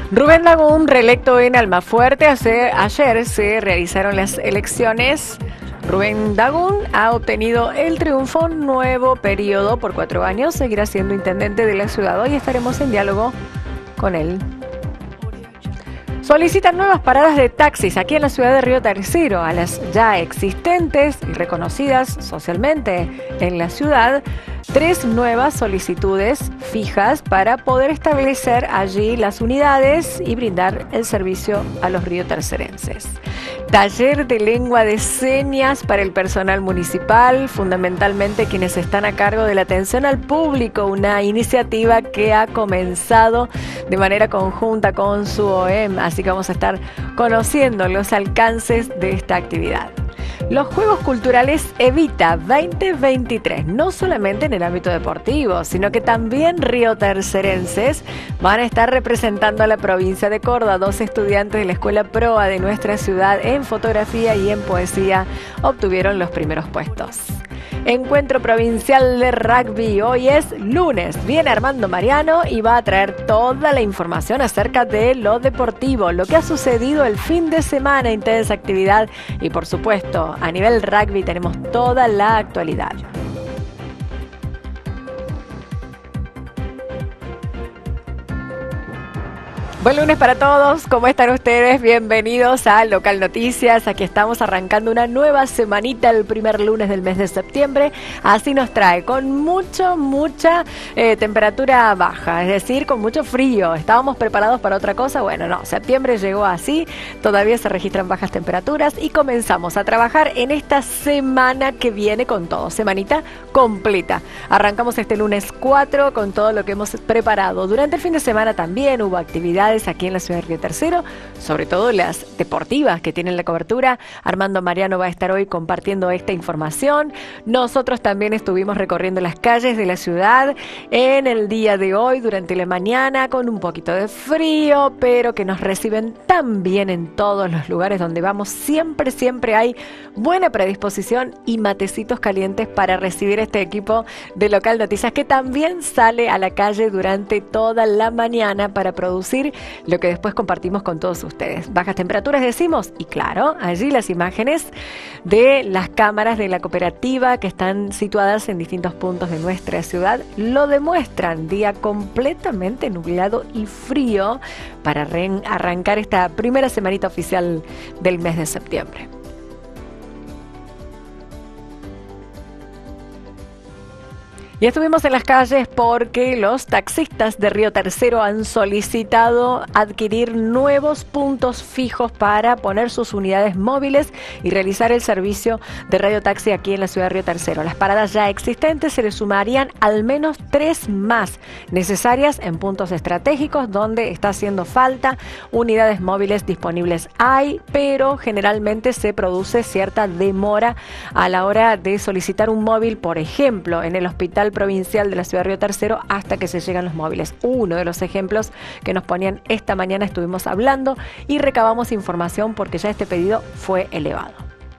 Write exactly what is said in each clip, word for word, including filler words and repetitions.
Rubén Dagún, reelecto en Almafuerte. Hace, ayer se realizaron las elecciones. Rubén Dagún ha obtenido el triunfo, nuevo periodo por cuatro años. Seguirá siendo intendente de la ciudad. Hoy estaremos en diálogo con él. Solicitan nuevas paradas de taxis aquí en la ciudad de Río Tercero a las ya existentes y reconocidas socialmente en la ciudad. Tres nuevas solicitudes fijas para poder establecer allí las unidades y brindar el servicio a los riotercerenses. Taller de lengua de señas para el personal municipal, fundamentalmente quienes están a cargo de la atención al público, una iniciativa que ha comenzado de manera conjunta con su O E M, así que vamos a estar conociendo los alcances de esta actividad. Los Juegos Culturales Evita veinte veintitrés, no solamente en el ámbito deportivo, sino que también riotercerenses van a estar representando a la provincia de Córdoba. Dos estudiantes de la Escuela Proa de nuestra ciudad en fotografía y en poesía obtuvieron los primeros puestos. Encuentro provincial de rugby, hoy es lunes. Viene Armando Mariano y va a traer toda la información acerca de lo deportivo, lo que ha sucedido el fin de semana, intensa actividad y por supuesto a nivel rugby tenemos toda la actualidad. Buen lunes para todos, ¿cómo están ustedes? Bienvenidos a Local Noticias. Aquí estamos arrancando una nueva semanita, el primer lunes del mes de septiembre. Así nos trae, con mucho, mucha eh, temperatura baja, es decir, con mucho frío. ¿Estábamos preparados para otra cosa? Bueno, no, septiembre llegó así, todavía se registran bajas temperaturas y comenzamos a trabajar en esta semana que viene con todo, semanita completa. Arrancamos este lunes cuatro con todo lo que hemos preparado. Durante el fin de semana también hubo actividades aquí en la ciudad de Río Tercero, sobre todo las deportivas que tienen la cobertura. Armando Mariano va a estar hoy compartiendo esta información. Nosotros también estuvimos recorriendo las calles de la ciudad en el día de hoy, durante la mañana, con un poquito de frío, pero que nos reciben tan bien en todos los lugares donde vamos. Siempre, siempre hay buena predisposición y matecitos calientes para recibir este equipo de Local Noticias, que también sale a la calle durante toda la mañana para producir lo que después compartimos con todos ustedes. Bajas temperaturas decimos, y claro, allí las imágenes de las cámaras de la cooperativa que están situadas en distintos puntos de nuestra ciudad lo demuestran. Día completamente nublado y frío para arrancar esta primera semanita oficial del mes de septiembre. Y estuvimos en las calles porque los taxistas de Río Tercero han solicitado adquirir nuevos puntos fijos para poner sus unidades móviles y realizar el servicio de radiotaxi aquí en la ciudad de Río Tercero. Las paradas ya existentes se le sumarían al menos tres más necesarias en puntos estratégicos donde está haciendo falta. Unidades móviles disponibles hay, pero generalmente se produce cierta demora a la hora de solicitar un móvil, por ejemplo, en el hospital provincial de la ciudad de Río Tercero, hasta que se llegan los móviles. Uno de los ejemplos que nos ponían esta mañana, estuvimos hablando y recabamos información porque ya este pedido fue elevado.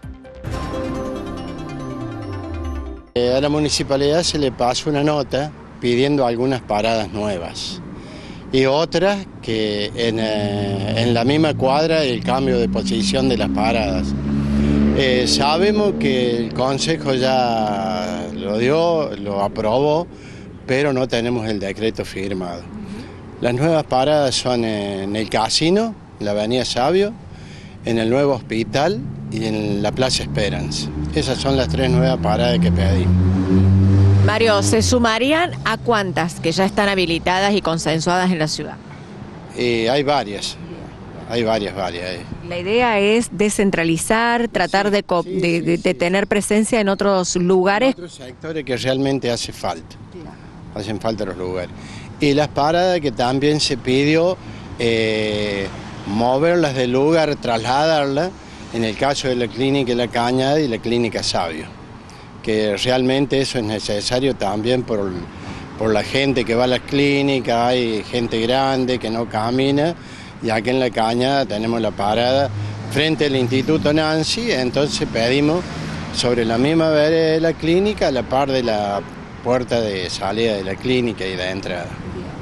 Eh, a la municipalidad se le pasó una nota pidiendo algunas paradas nuevas y otras que en, eh, en la misma cuadra el cambio de posición de las paradas. Eh, sabemos que el Consejo ya lo dio, lo aprobó, pero no tenemos el decreto firmado. Las nuevas paradas son en el Casino, en la Avenida Sabio, en el nuevo hospital y en la Plaza Esperanza. Esas son las tres nuevas paradas que pedimos. Mario, ¿se sumarían a cuántas que ya están habilitadas y consensuadas en la ciudad? Eh, hay varias. Hay varias, varias. Eh. La idea es descentralizar, tratar sí, de, sí, de, de, de tener presencia en otros lugares. En otros sectores que realmente hace falta. Hacen falta los lugares. Y las paradas que también se pidió eh, moverlas del lugar, trasladarlas, en el caso de la clínica La Cañada y la clínica Sabio. Que realmente eso es necesario también por, por la gente que va a las clínicas, hay gente grande que no camina. Y aquí en La Cañada tenemos la parada frente al Instituto Nancy, entonces pedimos sobre la misma vereda de la clínica, a la par de la puerta de salida de la clínica y de entrada.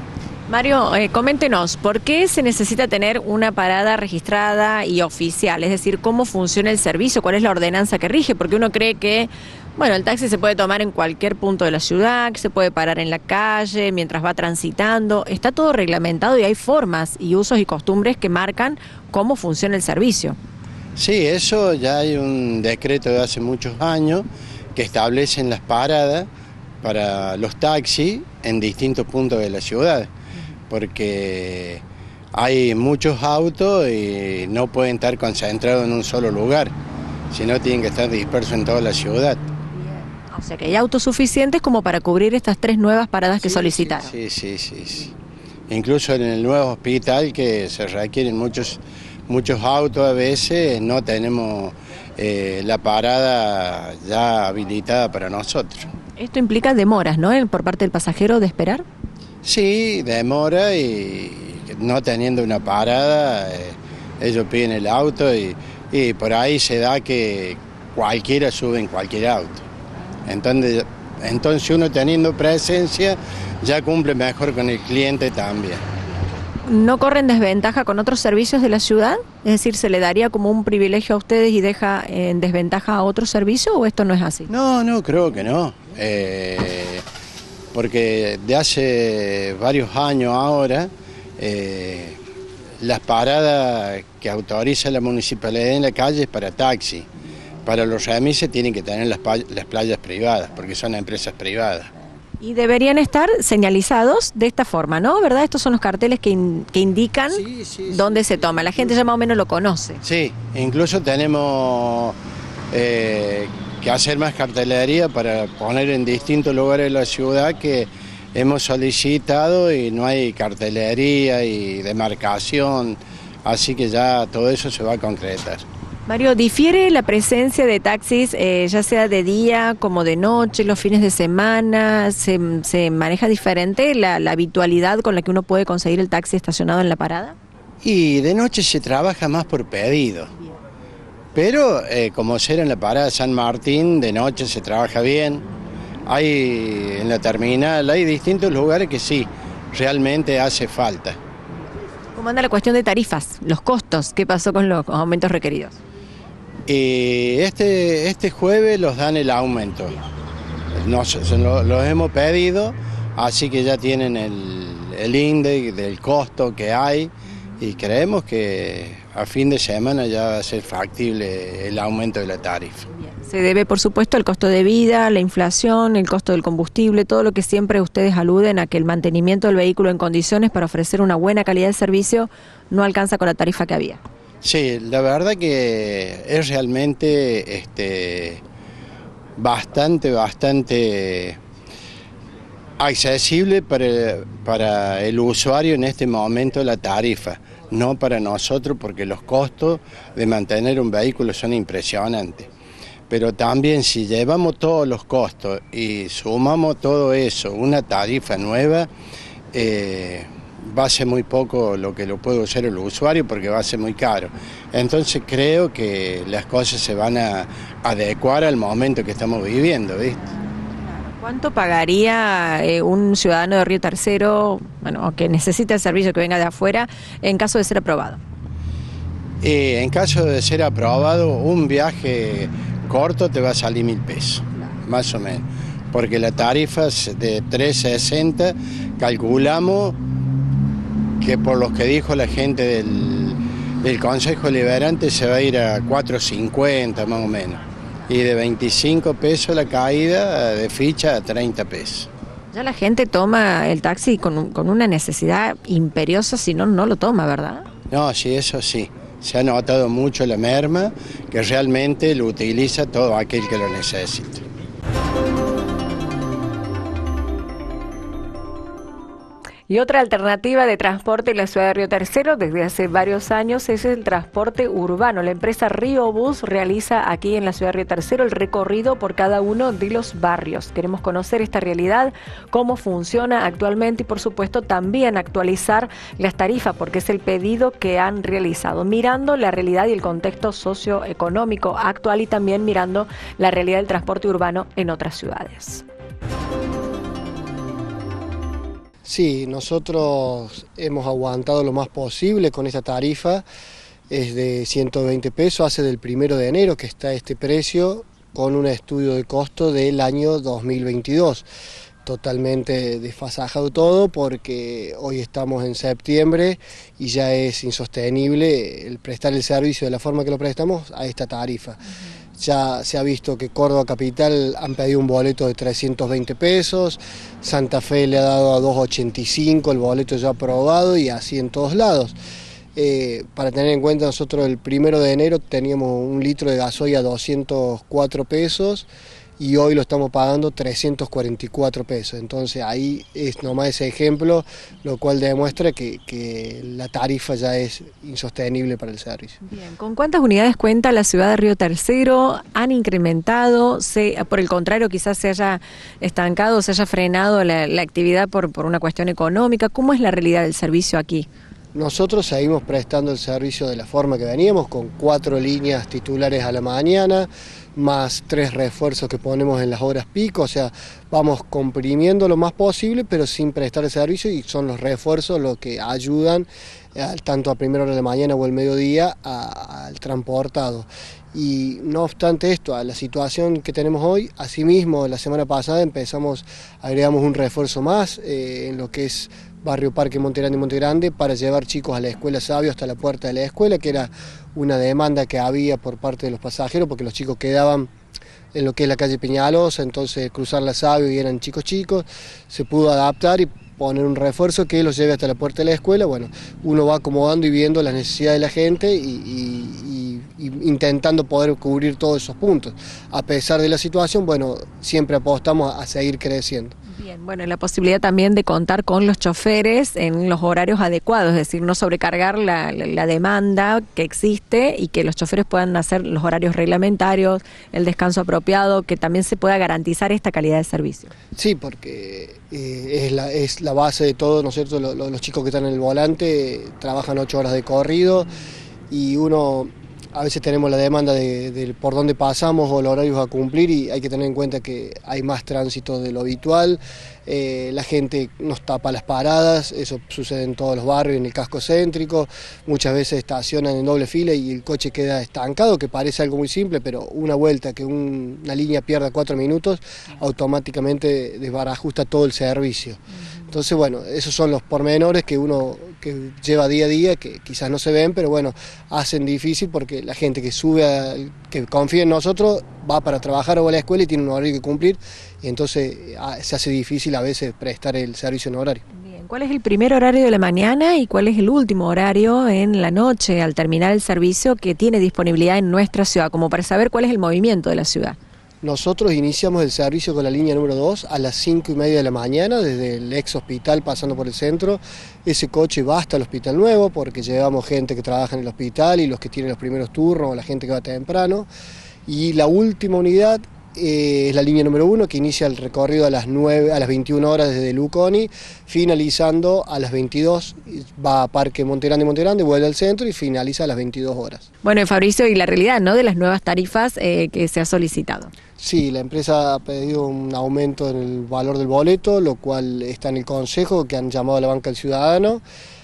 Mario, eh, coméntenos, ¿por qué se necesita tener una parada registrada y oficial? Es decir, ¿cómo funciona el servicio? ¿Cuál es la ordenanza que rige? Porque uno cree que, bueno, el taxi se puede tomar en cualquier punto de la ciudad, que se puede parar en la calle mientras va transitando. Está todo reglamentado y hay formas y usos y costumbres que marcan cómo funciona el servicio. Sí, eso ya hay un decreto de hace muchos años que establecen las paradas para los taxis en distintos puntos de la ciudad, porque hay muchos autos y no pueden estar concentrados en un solo lugar, sino tienen que estar dispersos en toda la ciudad. O sea que hay autos suficientes como para cubrir estas tres nuevas paradas que Sí, solicitaron. Sí, sí, sí, sí. Incluso en el nuevo hospital, que se requieren muchos, muchos autos a veces, no tenemos eh, la parada ya habilitada para nosotros. Esto implica demoras, ¿no? Por parte del pasajero de esperar. Sí, demora y no teniendo una parada, eh, ellos piden el auto y, y por ahí se da que cualquiera sube en cualquier auto. Entonces, entonces uno teniendo presencia ya cumple mejor con el cliente también. ¿No corren desventaja con otros servicios de la ciudad? Es decir, ¿se le daría como un privilegio a ustedes y deja en desventaja a otro servicio o esto no es así? No, no, creo que no. Eh, porque de hace varios años ahora, eh, las paradas que autoriza la municipalidad en la calle es para taxi. Para los remises tienen que tener las, las playas privadas, porque son empresas privadas. Y deberían estar señalizados de esta forma, ¿no? ¿Verdad? Estos son los carteles que, in, que indican sí, sí, dónde sí, se sí, toma. La gente incluso, ya más o menos lo conoce. Sí, incluso tenemos eh, que hacer más cartelería para poner en distintos lugares de la ciudad que hemos solicitado y no hay cartelería y demarcación, así que ya todo eso se va a concretar. Mario, ¿difiere la presencia de taxis, eh, ya sea de día como de noche, los fines de semana? ¿Se, se maneja diferente la, la habitualidad con la que uno puede conseguir el taxi estacionado en la parada? Y de noche se trabaja más por pedido, pero eh, como ser en la parada de San Martín, de noche se trabaja bien. Hay en la terminal, hay distintos lugares que sí, realmente hace falta. ¿Cómo anda la cuestión de tarifas, los costos? ¿Qué pasó con los aumentos requeridos? Y este, este jueves los dan el aumento. Nos, lo, los hemos pedido, así que ya tienen el, el índice del costo que hay y creemos que a fin de semana ya va a ser factible el aumento de la tarifa. Se debe, por supuesto, al costo de vida, la inflación, el costo del combustible, todo lo que siempre ustedes aluden a que el mantenimiento del vehículo en condiciones para ofrecer una buena calidad de servicio no alcanza con la tarifa que había. Sí, la verdad que es realmente este, bastante, bastante accesible para, para el usuario en este momento la tarifa, no para nosotros porque los costos de mantener un vehículo son impresionantes. Pero también si llevamos todos los costos y sumamos todo eso, una tarifa nueva, eh, va a ser muy poco lo que lo puede usar el usuario porque va a ser muy caro. Entonces creo que las cosas se van a adecuar al momento que estamos viviendo, ¿viste? ¿Cuánto pagaría eh, un ciudadano de Río Tercero, bueno, que necesita el servicio que venga de afuera, en caso de ser aprobado? Eh, en caso de ser aprobado, un viaje corto te va a salir mil pesos, más o menos, porque la tarifa es de tres sesenta, calculamos que por lo que dijo la gente del, del Consejo Liberante se va a ir a cuatro cincuenta más o menos, y de veinticinco pesos la caída de ficha a treinta pesos. Ya la gente toma el taxi con, con una necesidad imperiosa, si no, no lo toma, ¿verdad? No, sí, eso sí. Se ha notado mucho la merma, que realmente lo utiliza todo aquel que lo necesita. Y otra alternativa de transporte en la ciudad de Río Tercero desde hace varios años es el transporte urbano. La empresa Río Bus realiza aquí en la ciudad de Río Tercero el recorrido por cada uno de los barrios. Queremos conocer esta realidad, cómo funciona actualmente y por supuesto también actualizar las tarifas porque es el pedido que han realizado, mirando la realidad y el contexto socioeconómico actual y también mirando la realidad del transporte urbano en otras ciudades. Sí, nosotros hemos aguantado lo más posible con esta tarifa, es de ciento veinte pesos, hace del primero de enero que está este precio con un estudio de costo del año dos mil veintidós. Totalmente desfasajado todo porque hoy estamos en septiembre y ya es insostenible el prestar el servicio de la forma que lo prestamos a esta tarifa. Uh-huh. Ya se ha visto que Córdoba Capital han pedido un boleto de trescientos veinte pesos, Santa Fe le ha dado a doscientos ochenta y cinco el boleto ya aprobado y así en todos lados. Eh, para tener en cuenta, nosotros el primero de enero teníamos un litro de gasoil a doscientos cuatro pesos y hoy lo estamos pagando trescientos cuarenta y cuatro pesos, entonces ahí es nomás ese ejemplo, lo cual demuestra que, que la tarifa ya es insostenible para el servicio. Bien, ¿con cuántas unidades cuenta la ciudad de Río Tercero? ¿Han incrementado? Se, por el contrario, quizás se haya estancado, se haya frenado la, la actividad por, por una cuestión económica. ¿Cómo es la realidad del servicio aquí? Nosotros seguimos prestando el servicio de la forma que veníamos, con cuatro líneas titulares a la mañana, más tres refuerzos que ponemos en las horas pico, o sea, vamos comprimiendo lo más posible, pero sin prestar el servicio, y son los refuerzos los que ayudan eh, tanto a primera hora de la mañana o el mediodía a, al transportado. Y no obstante esto, a la situación que tenemos hoy, asimismo la semana pasada empezamos, agregamos un refuerzo más eh, en lo que es Barrio Parque Monte Grande y Monte Grande para llevar chicos a la escuela Sabio hasta la puerta de la escuela, que era una demanda que había por parte de los pasajeros, porque los chicos quedaban en lo que es la calle Peñalosa, entonces cruzar la Sabio y eran chicos chicos, se pudo adaptar y poner un refuerzo que los lleve hasta la puerta de la escuela. Bueno, uno va acomodando y viendo las necesidades de la gente y, y, y, y intentando poder cubrir todos esos puntos. A pesar de la situación, bueno, siempre apostamos a seguir creciendo. Bien, bueno, la posibilidad también de contar con los choferes en los horarios adecuados, es decir, no sobrecargar la, la, la demanda que existe y que los choferes puedan hacer los horarios reglamentarios, el descanso apropiado, que también se pueda garantizar esta calidad de servicio. Sí, porque eh, es, la, es la base de todo, ¿no es cierto? Los, los chicos que están en el volante trabajan ocho horas de corrido y uno... A veces tenemos la demanda de, de por dónde pasamos o los horarios a cumplir y hay que tener en cuenta que hay más tránsito de lo habitual, eh, la gente nos tapa las paradas, eso sucede en todos los barrios, en el casco céntrico, muchas veces estacionan en doble fila y el coche queda estancado, que parece algo muy simple, pero una vuelta que un, una línea pierda cuatro minutos, automáticamente desbarajusta todo el servicio. Entonces, bueno, esos son los pormenores que uno que lleva día a día, que quizás no se ven, pero bueno, hacen difícil porque la gente que sube, a, que confía en nosotros, va para trabajar o a la escuela y tiene un horario que cumplir, y entonces se hace difícil a veces prestar el servicio en horario. Bien, ¿cuál es el primer horario de la mañana y cuál es el último horario en la noche al terminar el servicio que tiene disponibilidad en nuestra ciudad, como para saber cuál es el movimiento de la ciudad? Nosotros iniciamos el servicio con la línea número dos a las cinco y media de la mañana, desde el ex hospital pasando por el centro. Ese coche va hasta el Hospital Nuevo porque llevamos gente que trabaja en el hospital y los que tienen los primeros turnos, o la gente que va temprano. Y la última unidad eh, es la línea número uno, que inicia el recorrido a las, nueve, a las veintiuna horas desde Luconi, finalizando a las veintidós, va a Parque Monte Grande y Monte Grande, vuelve al centro y finaliza a las veintidós horas. Bueno, Fabricio, y la realidad, ¿no?, de las nuevas tarifas eh, que se ha solicitado. Sí, la empresa ha pedido un aumento en el valor del boleto, lo cual está en el Consejo, que han llamado a la banca del ciudadano,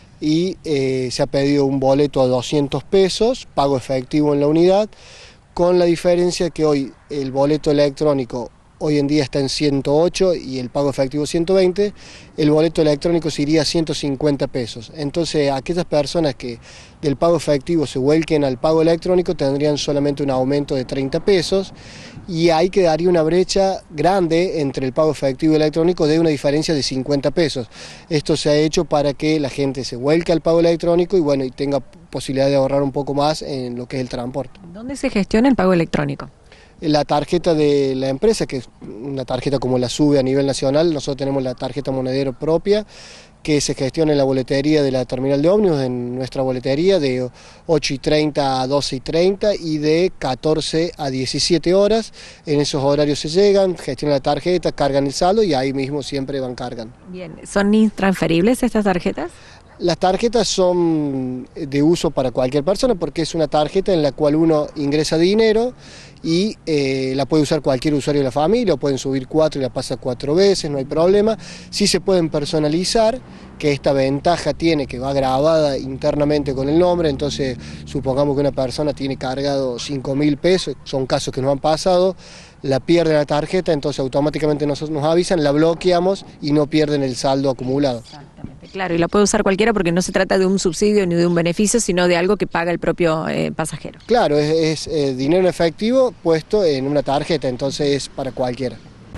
y eh, se ha pedido un boleto a doscientos pesos, pago efectivo en la unidad, con la diferencia que hoy el boleto electrónico hoy en día está en ciento ocho y el pago efectivo ciento veinte, el boleto electrónico se iría a ciento cincuenta pesos. Entonces, aquellas personas que del pago efectivo se vuelquen al pago electrónico tendrían solamente un aumento de treinta pesos y ahí quedaría una brecha grande entre el pago efectivo y electrónico de una diferencia de cincuenta pesos. Esto se ha hecho para que la gente se vuelque al pago electrónico y bueno, y tenga posibilidad de ahorrar un poco más en lo que es el transporte. ¿Dónde se gestiona el pago electrónico? La tarjeta de la empresa, que es una tarjeta como la SUBE a nivel nacional, nosotros tenemos la tarjeta monedero propia, que se gestiona en la boletería de la terminal de ómnibus, en nuestra boletería de ocho y treinta a doce y treinta y de catorce a diecisiete horas. En esos horarios se llegan, gestionan la tarjeta, cargan el saldo y ahí mismo siempre van cargando. Bien, ¿son intransferibles estas tarjetas? Las tarjetas son de uso para cualquier persona porque es una tarjeta en la cual uno ingresa dinero y eh, la puede usar cualquier usuario de la familia, o pueden subir cuatro y la pasa cuatro veces, no hay problema. Sí se pueden personalizar, que esta ventaja tiene que va grabada internamente con el nombre, entonces supongamos que una persona tiene cargado cinco mil pesos, son casos que nos han pasado, la pierde la tarjeta, entonces automáticamente nosotros nos avisan, la bloqueamos y no pierden el saldo acumulado. Exactamente, claro, y la puede usar cualquiera porque no se trata de un subsidio ni de un beneficio, sino de algo que paga el propio eh, pasajero. Claro, es, es eh, dinero en efectivo puesto en una tarjeta, entonces es para cualquiera.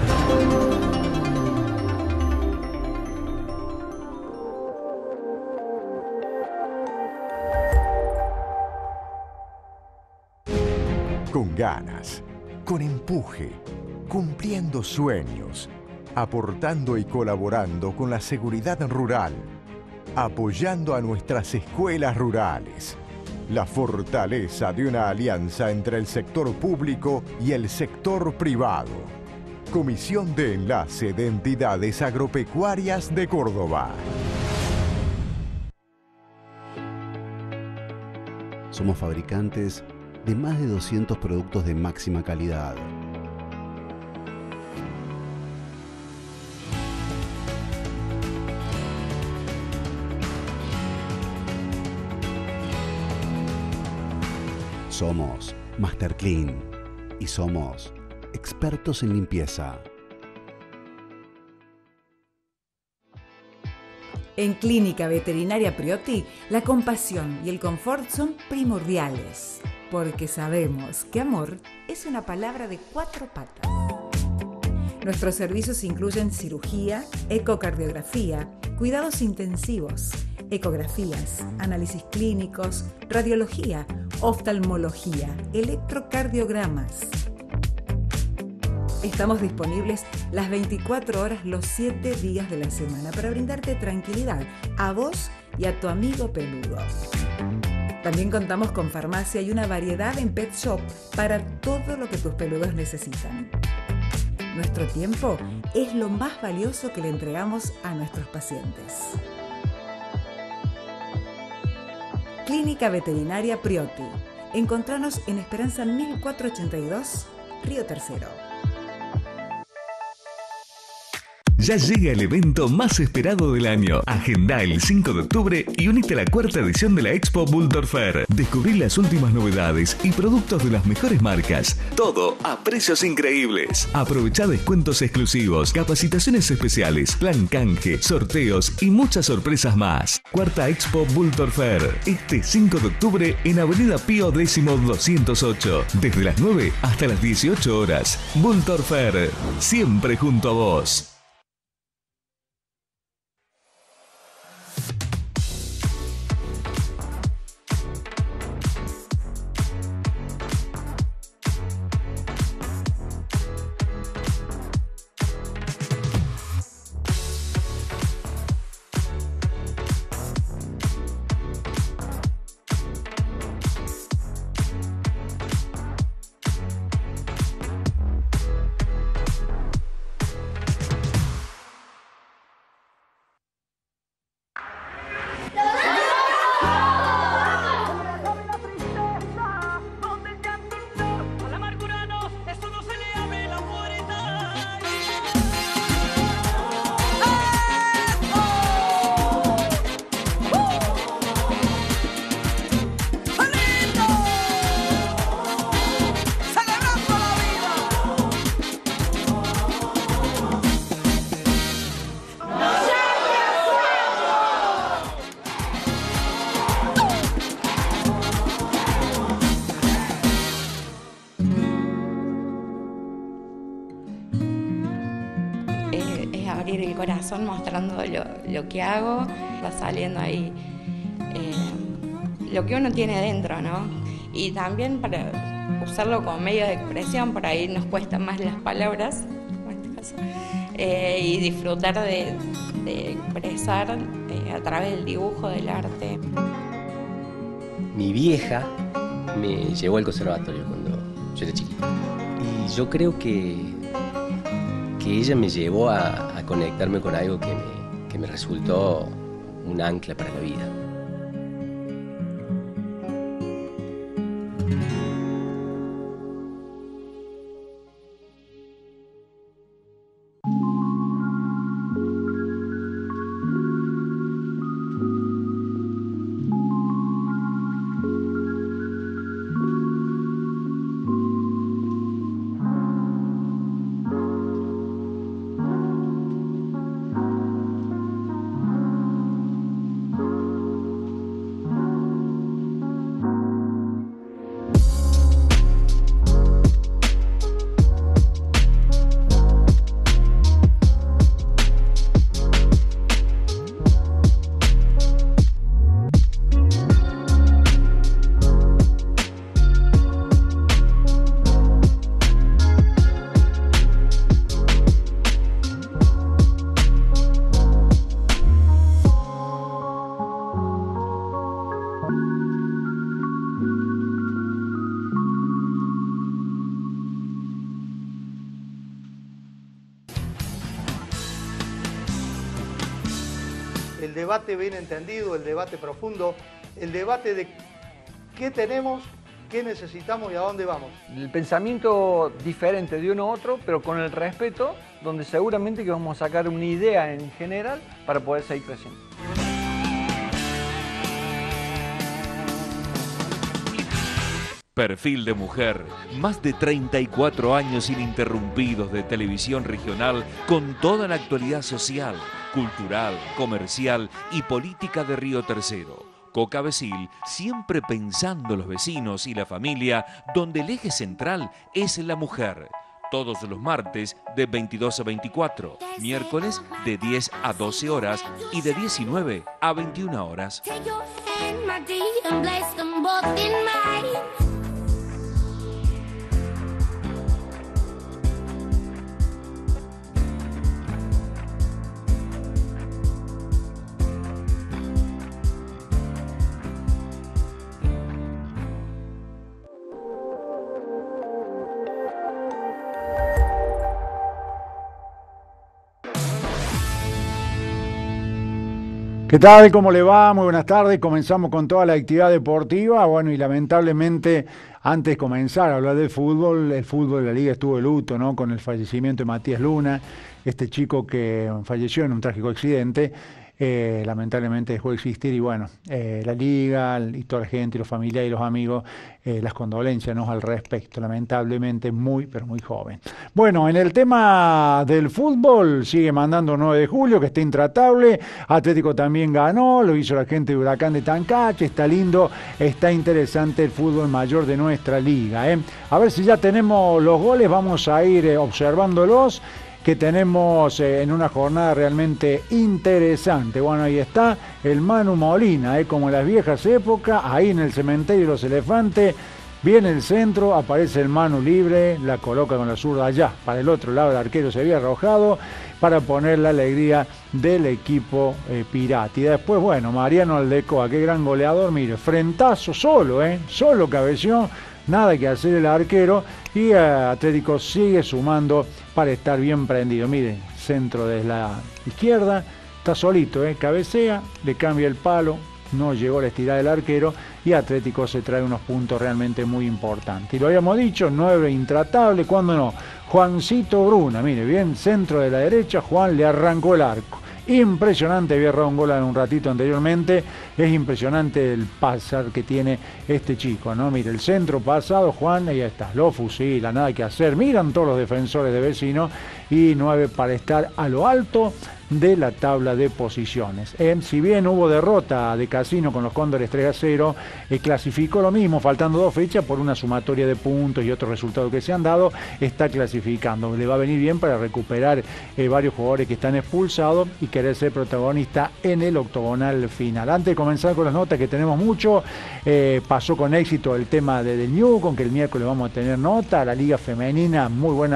Con ganas, con empuje, cumpliendo sueños, aportando y colaborando con la seguridad rural, apoyando a nuestras escuelas rurales. La fortaleza de una alianza entre el sector público y el sector privado. Comisión de Enlace de Entidades Agropecuarias de Córdoba. Somos fabricantes de más de doscientos productos de máxima calidad. Somos Master Clean y somos expertos en limpieza. En Clínica Veterinaria Priotti, la compasión y el confort son primordiales, porque sabemos que amor es una palabra de cuatro patas. Nuestros servicios incluyen cirugía, ecocardiografía, cuidados intensivos, ecografías, análisis clínicos, radiología, oftalmología, electrocardiogramas. Estamos disponibles las veinticuatro horas los siete días de la semana para brindarte tranquilidad a vos y a tu amigo peludo. También contamos con farmacia y una variedad en pet shop para todo lo que tus peludos necesitan. Nuestro tiempo es lo más valioso que le entregamos a nuestros pacientes. Clínica Veterinaria Priotti. Encontranos en Esperanza mil cuatrocientos ochenta y dos, Río Tercero. Ya llega el evento más esperado del año. Agenda el cinco de octubre y unite a la cuarta edición de la Expo Bulldog Fair. Descubrí las últimas novedades y productos de las mejores marcas. Todo a precios increíbles. Aprovecha descuentos exclusivos, capacitaciones especiales, plan canje, sorteos y muchas sorpresas más. Cuarta Expo Bulldog Fair. Este cinco de octubre en Avenida Pío X doscientos ocho. Desde las nueve hasta las dieciocho horas. Bulldog Fair. Siempre junto a vos. abrir el corazón mostrando lo, lo que hago, va saliendo ahí eh, lo que uno tiene dentro, ¿no? Y también para usarlo como medio de expresión, por ahí nos cuestan más las palabras, en este caso, eh, y disfrutar de, de expresar eh, a través del dibujo, del arte. Mi vieja me llevó al conservatorio cuando yo era chiquito. Y yo creo que, que ella me llevó a, a conectarme con algo que me, que me resultó un ancla para la vida. El debate bien entendido, el debate profundo, el debate de qué tenemos, qué necesitamos y a dónde vamos. El pensamiento diferente de uno a otro, pero con el respeto, donde seguramente que vamos a sacar una idea en general para poder seguir creciendo. Perfil de mujer, más de treinta y cuatro años ininterrumpidos de televisión regional con toda la actualidad social, cultural, comercial y política de Río Tercero. Coca Becil, siempre pensando los vecinos y la familia, donde el eje central es la mujer. Todos los martes de veintidós a veinticuatro, miércoles de diez a doce horas y de diecinueve a veintiuna horas. ¿Qué tal? ¿Cómo le va? Muy buenas tardes. Comenzamos con toda la actividad deportiva. Bueno, y lamentablemente, antes de comenzar a hablar del fútbol, el fútbol de la Liga estuvo de luto, ¿no? Con el fallecimiento de Matías Luna, este chico que falleció en un trágico accidente. Eh, lamentablemente dejó de existir y bueno, eh, la Liga y toda la gente, los familiares y los amigos, eh, las condolencias, ¿no? Al respecto, lamentablemente muy, pero muy joven. Bueno, en el tema del fútbol, sigue mandando nueve de julio, que está intratable. Atlético también ganó, lo hizo la gente de Huracán de Tancache, está lindo, está interesante el fútbol mayor de nuestra liga, ¿eh? A ver si ya tenemos los goles, vamos a ir eh, observándolos, que tenemos eh, en una jornada realmente interesante. Bueno, ahí está el Manu Molina, eh, como en las viejas épocas, ahí en el cementerio de los elefantes, viene el centro, aparece el Manu libre, la coloca con la zurda allá, para el otro lado el arquero se había arrojado, para poner la alegría del equipo eh, pirata. Y después, bueno, Mariano Aldecoa, qué gran goleador, mire, frentazo solo, eh, solo cabeció, nada que hacer el arquero, y eh, Atlético sigue sumando para estar bien prendido. Miren, centro desde la izquierda, está solito, eh, cabecea, le cambia el palo, no llegó la estirada del arquero y Atlético se trae unos puntos realmente muy importantes. Y lo habíamos dicho, nueve intratable, cuando no, Juancito Bruna, mire, bien, centro de la derecha, Juan le arrancó el arco. Impresionante, había errado un gol en un ratito anteriormente, es impresionante el pasar que tiene este chico, ¿no? Mire, el centro pasado, Juan, ahí está, lo fusila, nada que hacer, miran todos los defensores de Vecino, y nueve para estar a lo alto de la tabla de posiciones. Eh, si bien hubo derrota de Casino con los Cóndores tres a cero, eh, clasificó lo mismo, faltando dos fechas por una sumatoria de puntos y otros resultados que se han dado, está clasificando. Le va a venir bien para recuperar eh, varios jugadores que están expulsados y querer ser protagonista en el octogonal final. Antes de comenzar con las notas, que tenemos mucho, eh, pasó con éxito el tema de The New, con que el miércoles vamos a tener nota, la Liga Femenina, muy buena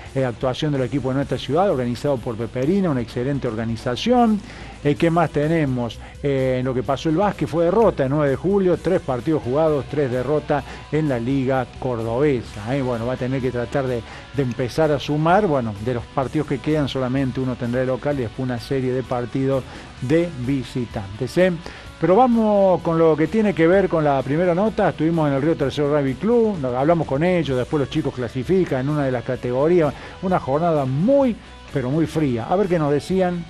eh, actuación del equipo de nuestra ciudad, organizado por Peperina, una excelente organización. Eh, ¿Qué más tenemos? Eh, en lo que pasó el básquet fue derrota el nueve de julio, tres partidos jugados, tres derrotas en la Liga Cordobesa. ¿eh? Bueno, va a tener que tratar de, de empezar a sumar. Bueno, de los partidos que quedan solamente uno tendrá de local y después una serie de partidos de visitantes. ¿eh? Pero vamos con lo que tiene que ver con la primera nota. Estuvimos en el Río Tercero Rugby Club, hablamos con ellos, después los chicos clasifican en una de las categorías. Una jornada muy, pero muy fría. A ver qué nos decían.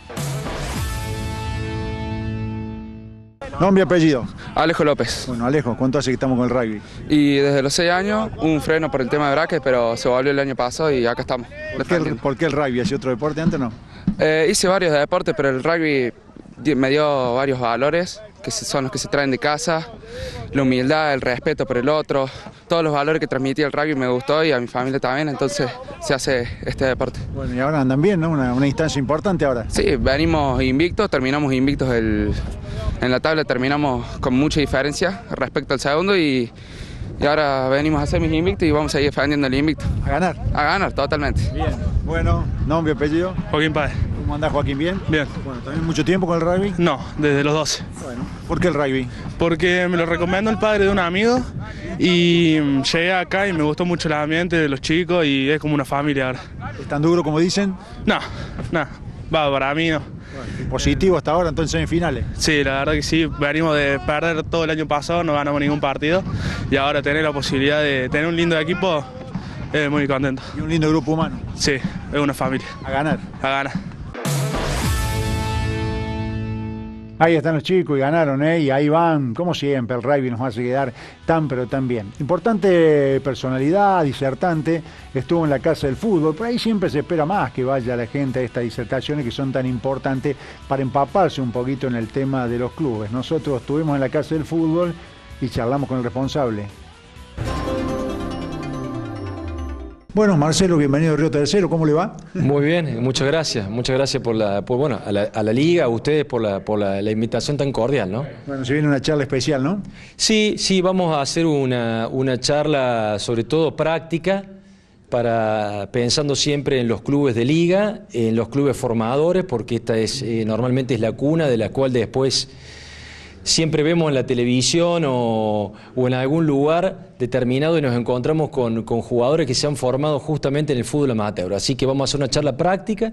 Nombre y apellido. Alejo López. Bueno, Alejo, ¿cuánto hace que estamos con el rugby? Y desde los seis años, un freno por el tema de bracket, pero se volvió el año pasado y acá estamos. ¿Por qué el, ¿por qué el rugby? ¿Hacía otro deporte antes o no? Eh, hice varios deportes, pero el rugby me dio varios valores, que son los que se traen de casa, la humildad, el respeto por el otro, todos los valores que transmitía el rugby me gustó y a mi familia también, entonces se hace este deporte. Bueno, y ahora andan bien, ¿no? Una, una instancia importante ahora. Sí, venimos invictos, terminamos invictos el... En la tabla terminamos con mucha diferencia respecto al segundo y, y ahora venimos a semis invictos y vamos a seguir defendiendo el invicto. ¿A ganar? A ganar, totalmente. Bien, bueno, nombre, apellido. Joaquín Páez. ¿Cómo andás, Joaquín? ¿Bien? Bien. Bueno, ¿también mucho tiempo con el rugby? No, desde los doce. Bueno, ¿por qué el rugby? Porque me lo recomendó el padre de un amigo y llegué acá y me gustó mucho el ambiente de los chicos y es como una familia ahora. ¿Es tan duro como dicen? No, no, va, para mí no. Bueno, positivo hasta ahora, entonces en finales. Sí, la verdad que sí, venimos de perder todo el año pasado, no ganamos ningún partido y ahora tener la posibilidad de tener un lindo equipo, es muy contento. Y un lindo grupo humano. Sí, es una familia. A ganar. A ganar. Ahí están los chicos y ganaron, ¿eh? Y ahí van, como siempre, el rugby nos hace quedar tan pero tan bien. Importante personalidad, disertante, estuvo en la Casa del Fútbol, por ahí siempre se espera más que vaya la gente a estas disertaciones que son tan importantes para empaparse un poquito en el tema de los clubes. Nosotros estuvimos en la Casa del Fútbol y charlamos con el responsable. Bueno, Marcelo, bienvenido a Río Tercero, ¿cómo le va? Muy bien, muchas gracias, muchas gracias por la, por, bueno, a la, a la liga, a ustedes por la, por la, la invitación tan cordial, ¿no? Bueno, se viene una charla especial, ¿no? Sí, sí, vamos a hacer una, una charla sobre todo práctica, para pensando siempre en los clubes de liga, en los clubes formadores, porque esta es eh, normalmente es la cuna de la cual después siempre vemos en la televisión o, o en algún lugar determinado y nos encontramos con, con jugadores que se han formado justamente en el fútbol amateur. Así que vamos a hacer una charla práctica,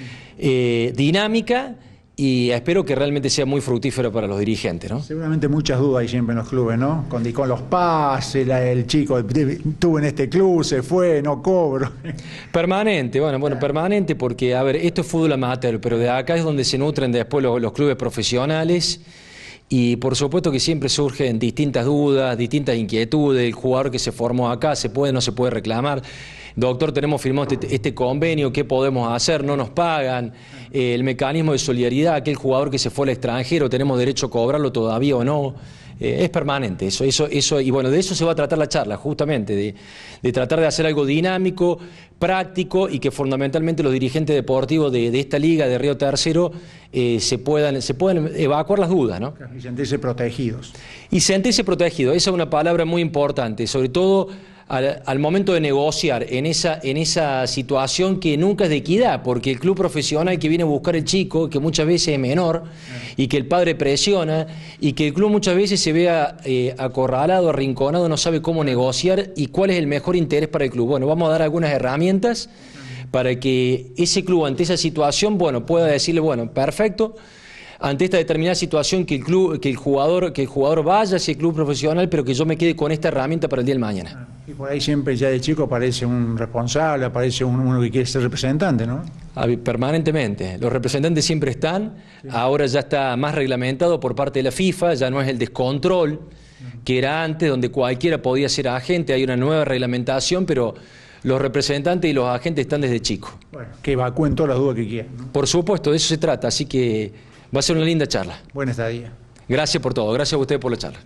eh, dinámica, y espero que realmente sea muy fructífero para los dirigentes, ¿no? Seguramente muchas dudas hay siempre en los clubes, ¿no? Con, con los pases, la, el chico estuvo en este club, se fue, no cobro. Permanente, bueno, bueno, permanente porque, a ver, esto es fútbol amateur, pero de acá es donde se nutren después los, los clubes profesionales. Y por supuesto que siempre surgen distintas dudas, distintas inquietudes, el jugador que se formó acá, se puede, no se puede reclamar. Doctor, tenemos firmado este, este convenio, ¿qué podemos hacer? No nos pagan. Eh, el mecanismo de solidaridad, aquel jugador que se fue al extranjero, ¿tenemos derecho a cobrarlo todavía o no? Eh, es permanente eso, eso, eso, y bueno, de eso se va a tratar la charla, justamente, de, de tratar de hacer algo dinámico, práctico y que fundamentalmente los dirigentes deportivos de, de esta liga de Río Tercero eh, se puedan, se puedan evacuar las dudas, ¿no? Y sentirse protegidos. Y sentirse protegidos, esa es una palabra muy importante, sobre todo al, al momento de negociar en esa, en esa situación que nunca es de equidad, porque el club profesional que viene a buscar el chico, que muchas veces es menor, y que el padre presiona, y que el club muchas veces se vea eh, acorralado, arrinconado, no sabe cómo negociar y cuál es el mejor interés para el club. Bueno, vamos a dar algunas herramientas para que ese club ante esa situación, bueno, pueda decirle, bueno, perfecto, ante esta determinada situación que el club, que el jugador, que el jugador vaya hacia el club profesional, pero que yo me quede con esta herramienta para el día de mañana. Y por ahí siempre ya de chico aparece un responsable, aparece un, uno que quiere ser representante, ¿no? Permanentemente. Los representantes siempre están, sí. Ahora ya está más reglamentado por parte de la FIFA, ya no es el descontrol que era antes, donde cualquiera podía ser agente, hay una nueva reglamentación, pero los representantes y los agentes están desde chico. Bueno, que evacúen todas las dudas que quieran, ¿no? Por supuesto, de eso se trata, así que va a ser una linda charla. Buena estadía. Gracias por todo, gracias a ustedes por la charla.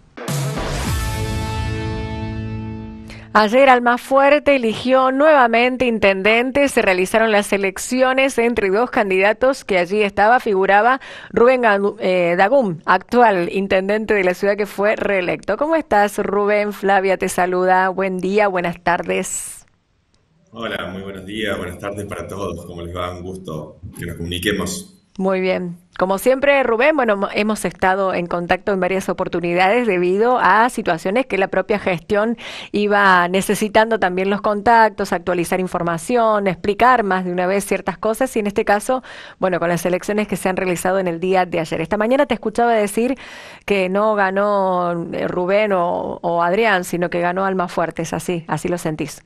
Ayer Almafuerte eligió nuevamente intendente, se realizaron las elecciones entre dos candidatos que allí estaba, figuraba Rubén eh, Dagum, actual intendente de la ciudad que fue reelecto. ¿Cómo estás, Rubén? Flavia te saluda, buen día, buenas tardes. Hola, muy buenos días, buenas tardes para todos. ¿Cómo les va? Un gusto que nos comuniquemos. Muy bien. Como siempre, Rubén, bueno, mo- hemos estado en contacto en varias oportunidades debido a situaciones que la propia gestión iba necesitando también los contactos, actualizar información, explicar más de una vez ciertas cosas y en este caso, bueno, con las elecciones que se han realizado en el día de ayer. Esta mañana te escuchaba decir que no ganó eh, Rubén o, o Adrián, sino que ganó Almafuerte, es así, así lo sentís.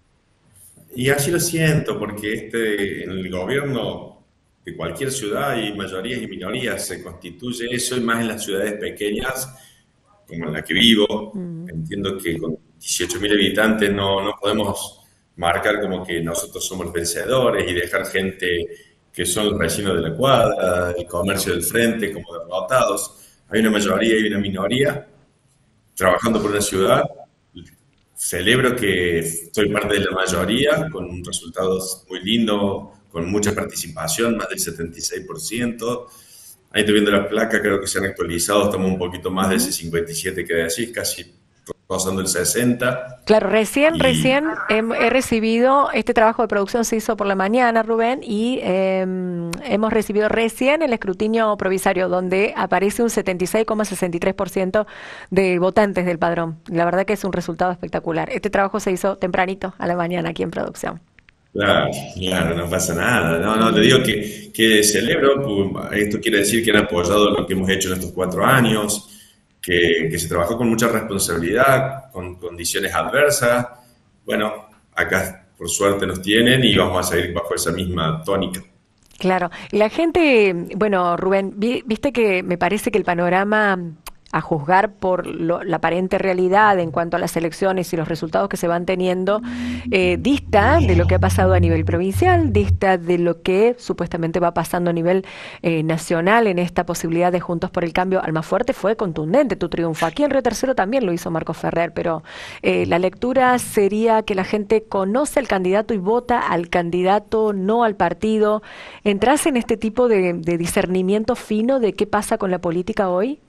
Y así lo siento, porque este, en el gobierno de cualquier ciudad hay mayorías y minorías, se constituye eso, y más en las ciudades pequeñas, como en la que vivo. Entiendo que con dieciocho mil habitantes no, no podemos marcar como que nosotros somos vencedores y dejar gente que son los vecinos de la cuadra, el comercio del frente, como derrotados. Hay una mayoría y una minoría trabajando por una ciudad. Celebro que soy parte de la mayoría, con resultados muy lindos, con mucha participación, más del setenta y seis por ciento. Ahí estoy viendo la placa, creo que se han actualizado, estamos un poquito más de ese cincuenta y siete que decís, casi rozando el sesenta. Claro, recién, Y recién hem- he recibido, este trabajo de producción se hizo por la mañana, Rubén, y eh, hemos recibido recién el escrutinio provisorio, donde aparece un setenta y seis coma sesenta y tres por ciento de votantes del padrón. La verdad que es un resultado espectacular. Este trabajo se hizo tempranito, a la mañana, aquí en producción. claro, claro, no pasa nada. No, no, te digo que, que celebro, pues, esto quiere decir que han apoyado lo que hemos hecho en estos cuatro años, que, que se trabajó con mucha responsabilidad, con condiciones adversas. Bueno, acá por suerte nos tienen y vamos a seguir bajo esa misma tónica. Claro, y la gente, bueno, Rubén, vi- viste que me parece que el panorama, a juzgar por lo- la aparente realidad en cuanto a las elecciones y los resultados que se van teniendo, eh, dista de lo que ha pasado a nivel provincial, dista de lo que supuestamente va pasando a nivel eh, nacional en esta posibilidad de Juntos por el Cambio. Almafuerte fue contundente tu triunfo. Aquí en Río Tercero también lo hizo Marco Ferrer, pero eh, la lectura sería que la gente conoce al candidato y vota al candidato, no al partido. ¿Entrás en este tipo de, de discernimiento fino de qué pasa con la política hoy?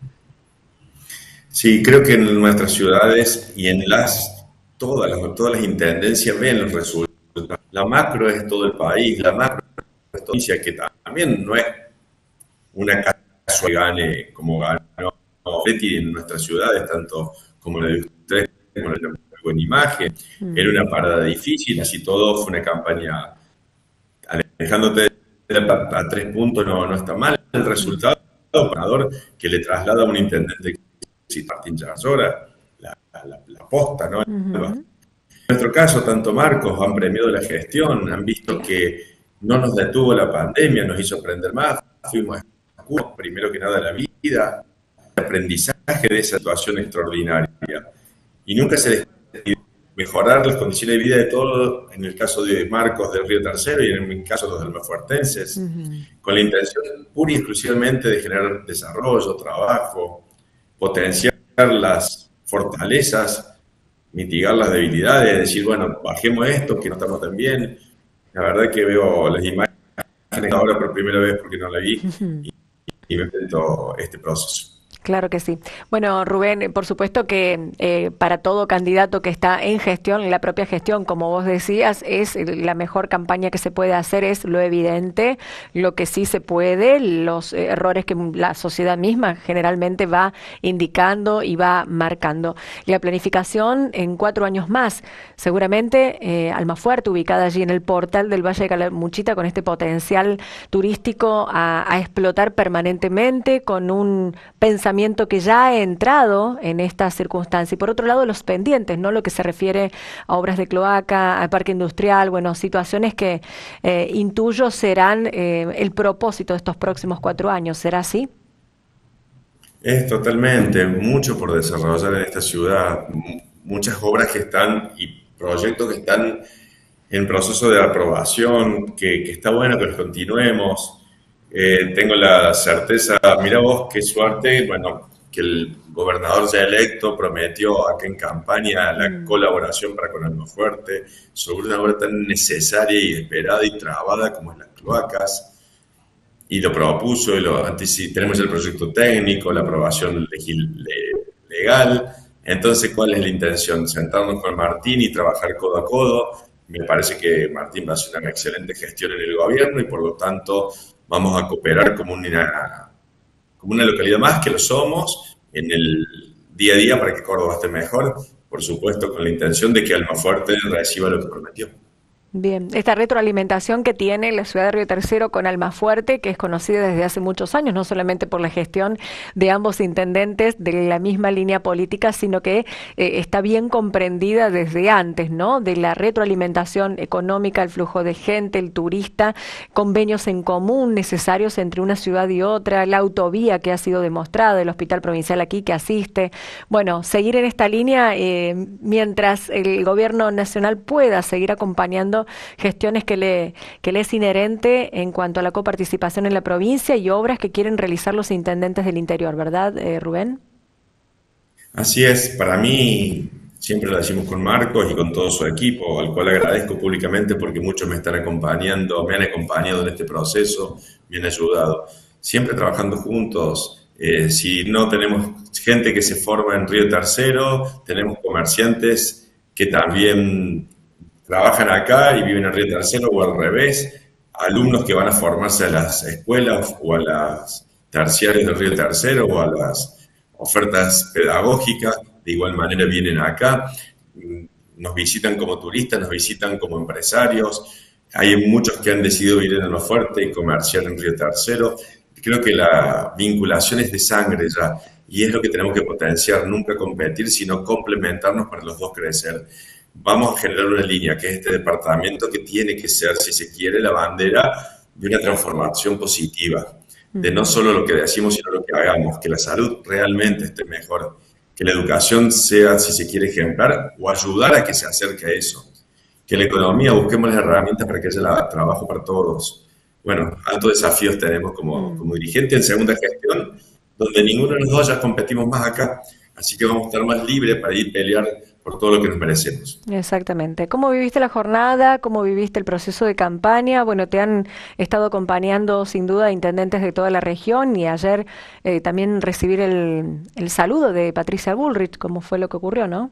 Sí, creo que en nuestras ciudades y en las todas las, todas las intendencias ven los resultados. La macro es todo el país, la macro es toda la provincia, que también no es una casualidad que gane como ganó Betty en nuestras ciudades, tanto como la de ustedes, como la de una buena imagen. Era una parada difícil, así todo fue una campaña alejándote de la- a tres puntos, no, no está mal. El resultado ganador que le traslada a un intendente si Martín Yarlora, la, la, la posta, ¿no? En nuestro caso, tanto Marcos han premiado la gestión, han visto que no nos detuvo la pandemia, nos hizo aprender más, fuimos a Cuba, primero que nada la vida, el aprendizaje de esa situación extraordinaria. Y nunca se les pidió mejorar las condiciones de vida de todos, en el caso de Marcos del Río Tercero y en mi caso los almafuertenses, con la intención pura y exclusivamente de generar desarrollo, trabajo, potenciar las fortalezas, mitigar las debilidades, decir, bueno, bajemos esto, que no estamos tan bien. La verdad que veo las imágenes ahora por primera vez porque no la vi y, y me enfrento a este proceso. Claro que sí. Bueno, Rubén, eh, por supuesto que eh, para todo candidato que está en gestión, la propia gestión, como vos decías, es eh, la mejor campaña que se puede hacer, es lo evidente, lo que sí se puede, los eh, errores que la sociedad misma generalmente va indicando y va marcando. La planificación en cuatro años más, seguramente eh, Almafuerte, ubicada allí en el portal del Valle de Calamuchita, con este potencial turístico a, a explotar permanentemente, con un pensamiento que ya ha entrado en esta circunstancia. Y por otro lado, los pendientes, ¿no? Lo que se refiere a obras de cloaca, al parque industrial, bueno, situaciones que eh, intuyo serán eh, el propósito de estos próximos cuatro años. ¿Será así? Es totalmente, mucho por desarrollar en esta ciudad, m- muchas obras que están y proyectos que están en proceso de aprobación, que, que está bueno que los continuemos. Eh, tengo la certeza, mira vos qué suerte, bueno, que el gobernador ya electo prometió acá en campaña la colaboración para con Almafuerte sobre una obra tan necesaria y esperada y trabada como es las cloacas, y lo propuso, y lo anticipo. Tenemos el proyecto técnico, la aprobación legil- le- legal. Entonces, ¿cuál es la intención? Sentarnos con Martín y trabajar codo a codo Me parece que Martín va a hacer una excelente gestión en el gobierno y por lo tanto vamos a cooperar como una, como una localidad más, que lo somos, en el día a día para que Córdoba esté mejor, por supuesto con la intención de que Almafuerte reciba lo que prometió. Bien, esta retroalimentación que tiene la ciudad de Río Tercero con Almafuerte, que es conocida desde hace muchos años, no solamente por la gestión de ambos intendentes de la misma línea política, sino que eh, está bien comprendida desde antes, ¿no? De la retroalimentación económica, el flujo de gente, el turista, convenios en común necesarios entre una ciudad y otra, la autovía que ha sido demostrada, el hospital provincial aquí que asiste. Bueno, seguir en esta línea eh, mientras el gobierno nacional pueda seguir acompañando gestiones que le, que le es inherente en cuanto a la coparticipación en la provincia y obras que quieren realizar los intendentes del interior, ¿verdad, eh, Rubén? Así es, para mí, siempre lo decimos con Marcos y con todo su equipo, al cual agradezco públicamente porque muchos me están acompañando, me han acompañado en este proceso, me han ayudado. Siempre trabajando juntos, eh, si no tenemos gente que se forma en Río Tercero, tenemos comerciantes que también trabajan acá y viven en Río Tercero o al revés, alumnos que van a formarse a las escuelas o a las terciarias del Río Tercero o a las ofertas pedagógicas, de igual manera vienen acá, nos visitan como turistas, nos visitan como empresarios, hay muchos que han decidido vivir en Almafuerte y comerciar en Río Tercero. Creo que la vinculación es de sangre ya y es lo que tenemos que potenciar, nunca competir, sino complementarnos para los dos crecer. Vamos a generar una línea, que es este departamento que tiene que ser, si se quiere, la bandera de una transformación positiva, de no solo lo que decimos, sino lo que hagamos, que la salud realmente esté mejor, que la educación sea, si se quiere, ejemplar, o ayudar a que se acerque a eso, que la economía busquemos las herramientas para que haya trabajo para todos. Bueno, altos desafíos tenemos como, como dirigente en segunda gestión, donde ninguno de los dos ya competimos más acá, así que vamos a estar más libres para ir a pelear por todo lo que nos merecemos. Exactamente. ¿Cómo viviste la jornada? ¿Cómo viviste el proceso de campaña? Bueno, te han estado acompañando sin duda intendentes de toda la región y ayer eh, también recibir el, el saludo de Patricia Bullrich. ¿Cómo fue lo que ocurrió, no?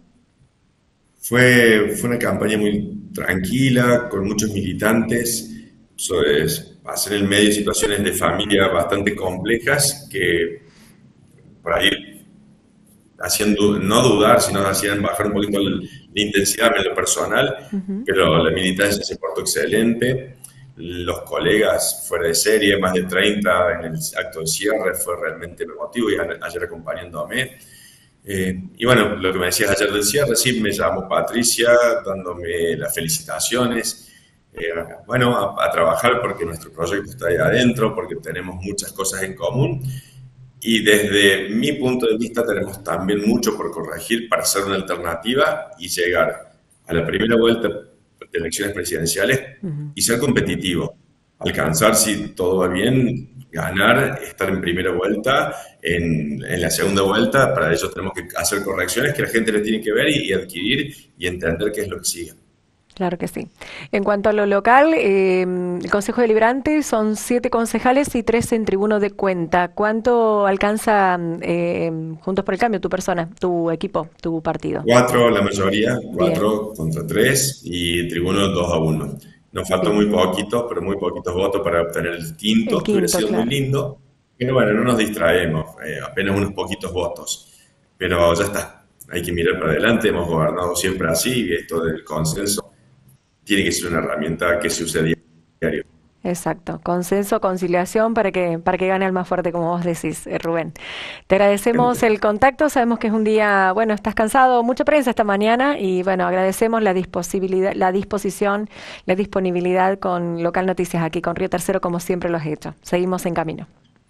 Fue, fue una campaña muy tranquila, con muchos militantes. Eso es, hacer en el medio situaciones de familia bastante complejas que por ahí hacían no dudar, sino hacían bajar un poquito la intensidad en lo personal, uh-huh. Pero la militancia se portó excelente, los colegas fuera de serie, más de treinta en el acto de cierre, fue realmente emotivo y ayer acompañándome. Eh, y bueno, lo que me decías ayer del cierre, sí, me llamó Patricia dándome las felicitaciones, eh, bueno, a, a trabajar porque nuestro proyecto está ahí adentro, porque tenemos muchas cosas en común. Y desde mi punto de vista tenemos también mucho por corregir para hacer una alternativa y llegar a la primera vuelta de elecciones presidenciales uh-huh. y ser competitivo. Alcanzar, si todo va bien, ganar, estar en primera vuelta, en, en la segunda vuelta. Para ello tenemos que hacer correcciones que la gente les tiene que ver y, y adquirir y entender qué es lo que sigue. Claro que sí. En cuanto a lo local, eh, el Consejo Deliberante son siete concejales y tres en tribuno de cuenta. ¿Cuánto alcanza eh, Juntos por el Cambio, tu persona, tu equipo, tu partido? Cuatro, la mayoría, cuatro Bien. Contra tres y tribuno dos a uno. Nos faltó Bien. muy poquitos, pero muy poquitos votos para obtener el quinto, el quinto que hubiera sido claro. muy lindo. Pero bueno, no nos distraemos, eh, apenas unos poquitos votos. Pero ya está, hay que mirar para adelante, hemos gobernado siempre así y esto del consenso tiene que ser una herramienta que se use a diario. Exacto, consenso, conciliación para que para que gane Almafuerte, como vos decís, eh, Rubén. Te agradecemos el contacto, sabemos que es un día, bueno, estás cansado, mucha prensa esta mañana y bueno, agradecemos la disposibilidad, la disposición, la disponibilidad con Local Noticias aquí con Río Tercero, como siempre lo has hecho. Seguimos en camino.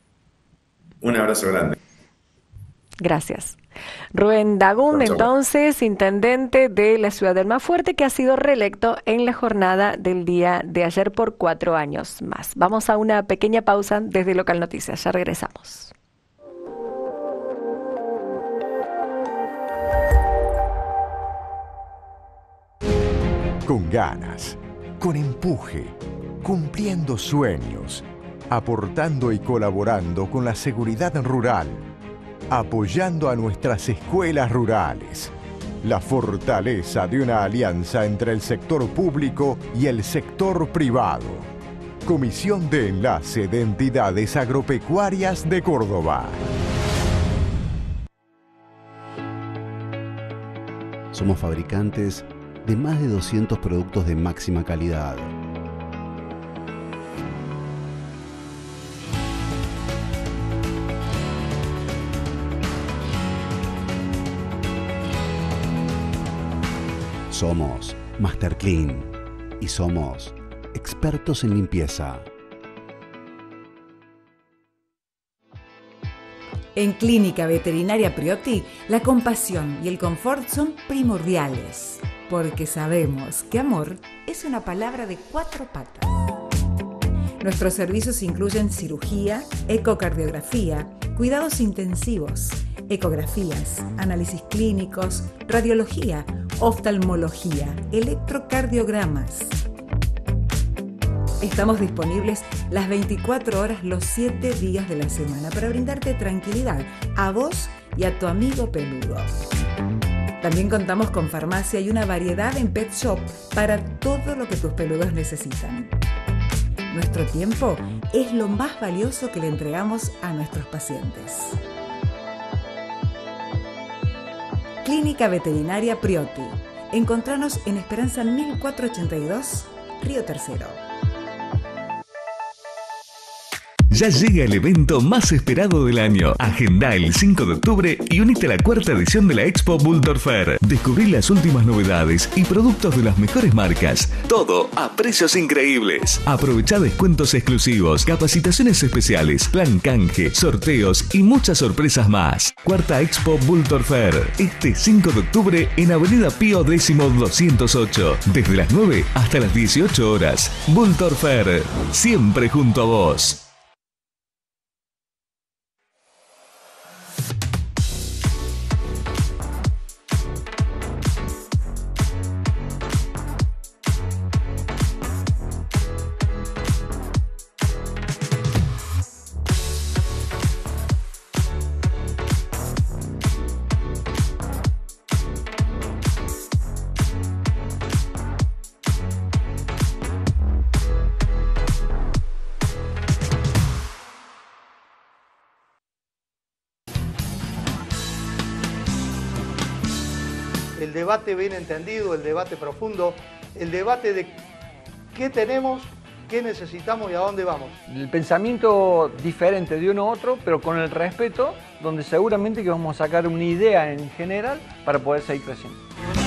Un abrazo grande. Gracias. Rubén Dagún, entonces, intendente de la ciudad de Almafuerte, que ha sido reelecto en la jornada del día de ayer por cuatro años más. Vamos a una pequeña pausa desde Local Noticias. Ya regresamos. Con ganas, con empuje, cumpliendo sueños, aportando y colaborando con la seguridad rural, apoyando a nuestras escuelas rurales, La fortaleza de una alianza entre el sector público y el sector privado. Comisión de Enlace de Entidades Agropecuarias de Córdoba. Somos fabricantes de más de doscientos productos de máxima calidad. Somos Master Clean y somos expertos en limpieza. En Clínica Veterinaria Priotti, la compasión y el confort son primordiales, porque sabemos que amor es una palabra de cuatro patas. Nuestros servicios incluyen cirugía, ecocardiografía, cuidados intensivos, ecografías, análisis clínicos, radiología, oftalmología, electrocardiogramas. Estamos disponibles las veinticuatro horas los siete días de la semana para brindarte tranquilidad a vos y a tu amigo peludo. También contamos con farmacia y una variedad en pet shop para todo lo que tus peludos necesitan. Nuestro tiempo es lo más valioso que le entregamos a nuestros pacientes. Clínica Veterinaria Priotti. Encontranos en Esperanza mil cuatrocientos ochenta y dos, Río Tercero. Ya llega el evento más esperado del año. Agenda el cinco de octubre y unite a la cuarta edición de la Expo Bulldor Fair. Descubrí las últimas novedades y productos de las mejores marcas. Todo a precios increíbles. Aprovecha descuentos exclusivos, capacitaciones especiales, plan canje, sorteos y muchas sorpresas más. Cuarta Expo Bulldor Fair. Este cinco de octubre en Avenida Pío X doscientos ocho. Desde las nueve hasta las dieciocho horas. Bulldor Fair. Siempre junto a vos. El debate bien entendido, el debate profundo, el debate de qué tenemos, qué necesitamos y a dónde vamos. El pensamiento diferente de uno a otro, pero con el respeto, donde seguramente que vamos a sacar una idea en general para poder seguir creciendo.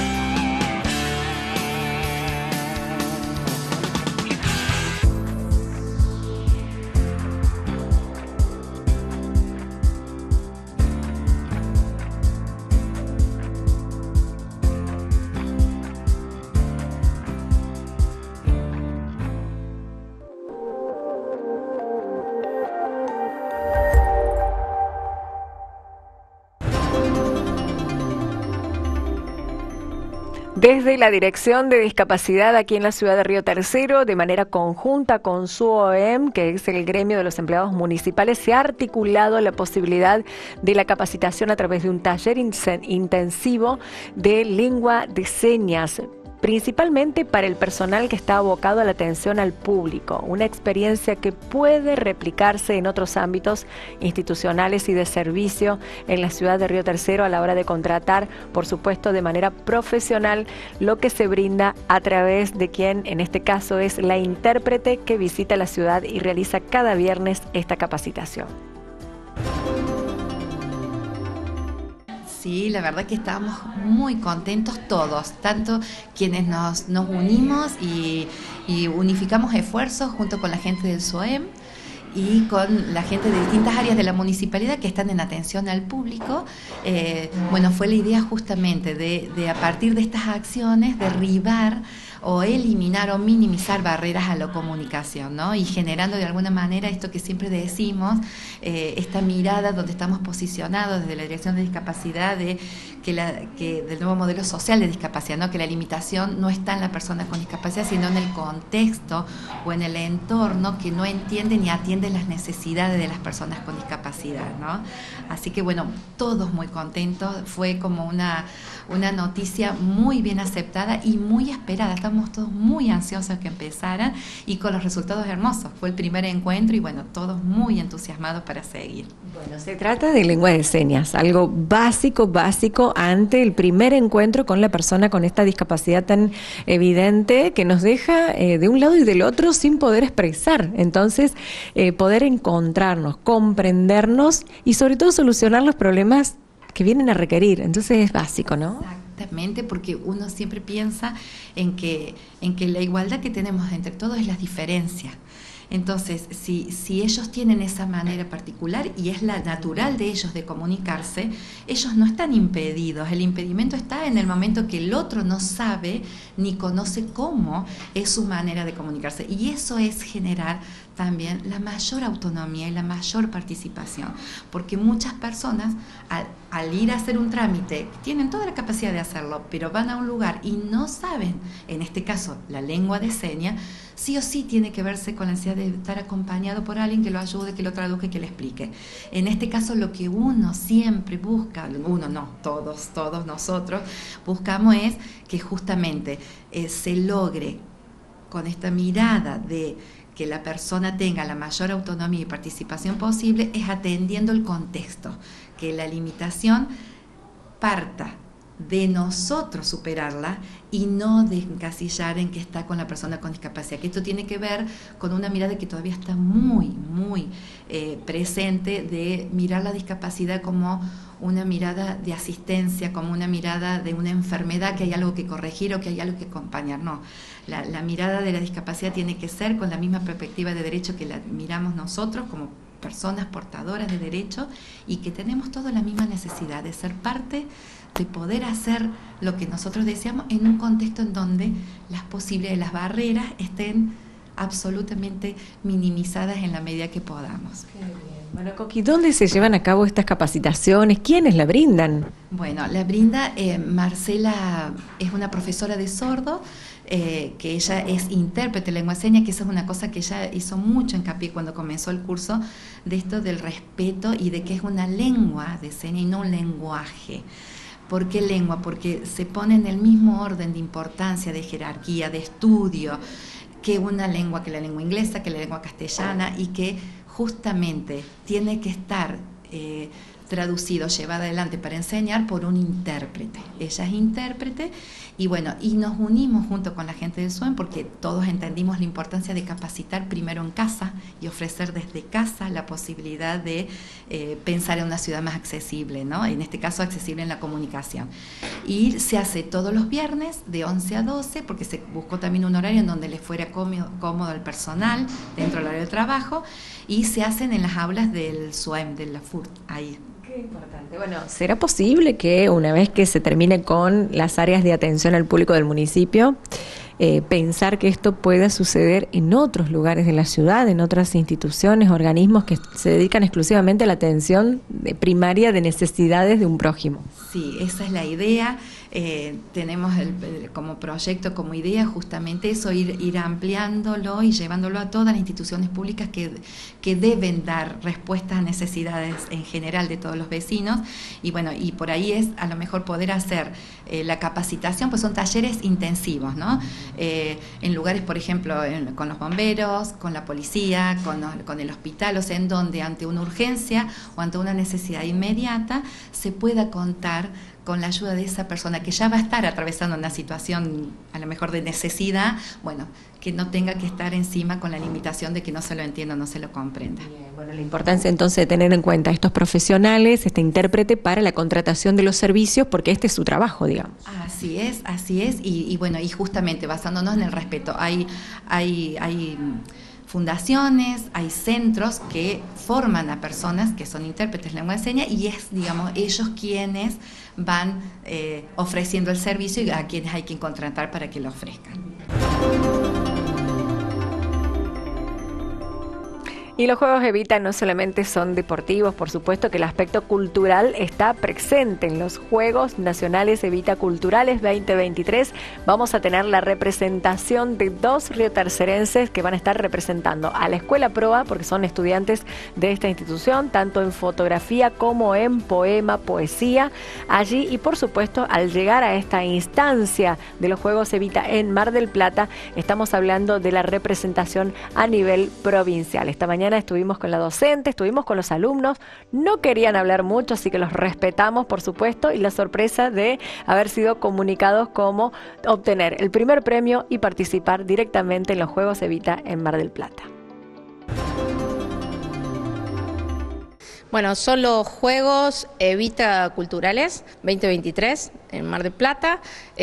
Desde la Dirección de Discapacidad aquí en la ciudad de Río Tercero, de manera conjunta con su O E M, que es el gremio de los empleados municipales, se ha articulado la posibilidad de la capacitación a través de un taller intensivo de lengua de señas, principalmente para el personal que está abocado a la atención al público, una experiencia que puede replicarse en otros ámbitos institucionales y de servicio en la ciudad de Río Tercero a la hora de contratar, por supuesto, de manera profesional, lo que se brinda a través de quien, en este caso, es la intérprete que visita la ciudad y realiza cada viernes esta capacitación. Sí, la verdad que estamos muy contentos todos, tanto quienes nos, nos unimos y, y unificamos esfuerzos junto con la gente del S O E M y con la gente de distintas áreas de la municipalidad que están en atención al público. Eh, bueno, fue la idea justamente de, de a partir de estas acciones derribar o eliminar o minimizar barreras a la comunicación, ¿no? Y generando de alguna manera esto que siempre decimos, eh, esta mirada donde estamos posicionados desde la Dirección de Discapacidad, de que, la, que del nuevo modelo social de discapacidad, ¿no? Que la limitación no está en la persona con discapacidad, sino en el contexto o en el entorno que no entiende ni atiende las necesidades de las personas con discapacidad, ¿no? Así que bueno, todos muy contentos, fue como una, una noticia muy bien aceptada y muy esperada, estamos todos muy ansiosos que empezara y con los resultados hermosos, fue el primer encuentro y bueno, todos muy entusiasmados para seguir. Bueno, se trata de lengua de señas, algo básico, básico ante el primer encuentro con la persona con esta discapacidad tan evidente que nos deja eh, de un lado y del otro sin poder expresar. Entonces, eh, poder encontrarnos, comprendernos y sobre todo solucionar los problemas que vienen a requerir. Entonces es básico, ¿no? Exactamente, porque uno siempre piensa en que, en que la igualdad que tenemos entre todos es la diferencia. Entonces, si, si ellos tienen esa manera particular y es la natural de ellos de comunicarse, ellos no están impedidos. El impedimento está en el momento que el otro no sabe ni conoce cómo es su manera de comunicarse. Y eso es generar también la mayor autonomía y la mayor participación. Porque muchas personas, al, al ir a hacer un trámite, tienen toda la capacidad de hacerlo, pero van a un lugar y no saben, en este caso, la lengua de señas, sí o sí tiene que verse con la necesidad de estar acompañado por alguien que lo ayude, que lo traduzca y que le explique. En este caso lo que uno siempre busca, uno no, todos, todos nosotros buscamos es que justamente eh, se logre con esta mirada de que la persona tenga la mayor autonomía y participación posible, es atendiendo el contexto, que la limitación parta de nosotros superarla y no de encasillar en que está con la persona con discapacidad, que esto tiene que ver con una mirada que todavía está muy, muy eh, presente, de mirar la discapacidad como una mirada de asistencia, como una mirada de una enfermedad que hay algo que corregir o que hay algo que acompañar. No, la, la mirada de la discapacidad tiene que ser con la misma perspectiva de derecho que la miramos nosotros como personas portadoras de derecho y que tenemos toda la misma necesidad de ser parte, de poder hacer lo que nosotros deseamos en un contexto en donde las posibilidades, las barreras estén absolutamente minimizadas en la medida que podamos. Qué bien. Bueno, Coqui, ¿dónde se llevan a cabo estas capacitaciones? ¿Quiénes la brindan? Bueno, la brinda eh, Marcela, es una profesora de sordo, eh, que ella es intérprete de lengua de señas, que esa es una cosa que ella hizo mucho hincapié cuando comenzó el curso, de esto del respeto y de que es una lengua de señas y no un lenguaje. ¿Por qué lengua? Porque se pone en el mismo orden de importancia, de jerarquía, de estudio, que una lengua, que la lengua inglesa, que la lengua castellana, y que justamente tiene que estar eh, traducido, llevado adelante para enseñar por un intérprete. Ella es intérprete y bueno, y nos unimos junto con la gente del S U E M porque todos entendimos la importancia de capacitar primero en casa y ofrecer desde casa la posibilidad de eh, pensar en una ciudad más accesible, ¿no? En este caso accesible en la comunicación. Y se hace todos los viernes de once a doce porque se buscó también un horario en donde les fuera cómodo, cómodo al personal dentro del horario de trabajo y se hacen en las aulas del S U E M, de la F U R T, ahí. Qué importante. Bueno, ¿será posible que una vez que se termine con las áreas de atención al público del municipio, eh, pensar que esto pueda suceder en otros lugares de la ciudad, en otras instituciones, organismos que se dedican exclusivamente a la atención de primaria de necesidades de un prójimo? Sí, esa es la idea. Eh, tenemos el, el, como proyecto, como idea, justamente eso, ir, ir ampliándolo y llevándolo a todas las instituciones públicas que, que deben dar respuestas a necesidades en general de todos los vecinos. Y bueno, y por ahí es a lo mejor poder hacer eh, la capacitación, pues son talleres intensivos, ¿no? Eh, en lugares, por ejemplo, en, con los bomberos, con la policía, con, con el hospital, o sea, en donde ante una urgencia o ante una necesidad inmediata se pueda contar con la ayuda de esa persona que ya va a estar atravesando una situación a lo mejor de necesidad, bueno, que no tenga que estar encima con la limitación de que no se lo entienda, no se lo comprenda. Bien, bueno, la importancia entonces de tener en cuenta a estos profesionales, este intérprete para la contratación de los servicios, porque este es su trabajo, digamos. Así es, así es, y, y bueno, y justamente basándonos en el respeto, hay, hay, hay fundaciones, hay centros que forman a personas que son intérpretes de lengua de señas y es, digamos, ellos quienes van eh, ofreciendo el servicio y a quienes hay que contratar para que lo ofrezcan. Y los Juegos Evita no solamente son deportivos, por supuesto que el aspecto cultural está presente en los Juegos Nacionales Evita Culturales veinte veintitrés. Vamos a tener la representación de dos riotercerenses que van a estar representando a la Escuela Proa, porque son estudiantes de esta institución, tanto en fotografía como en poema, poesía, allí. Y por supuesto, al llegar a esta instancia de los Juegos Evita en Mar del Plata, estamos hablando de la representación a nivel provincial. Esta mañana estuvimos con la docente, estuvimos con los alumnos, no querían hablar mucho, así que los respetamos, por supuesto, y la sorpresa de haber sido comunicados como obtener el primer premio y participar directamente en los Juegos Evita en Mar del Plata. Bueno, son los Juegos Evita Culturales veinte veintitrés en Mar del Plata.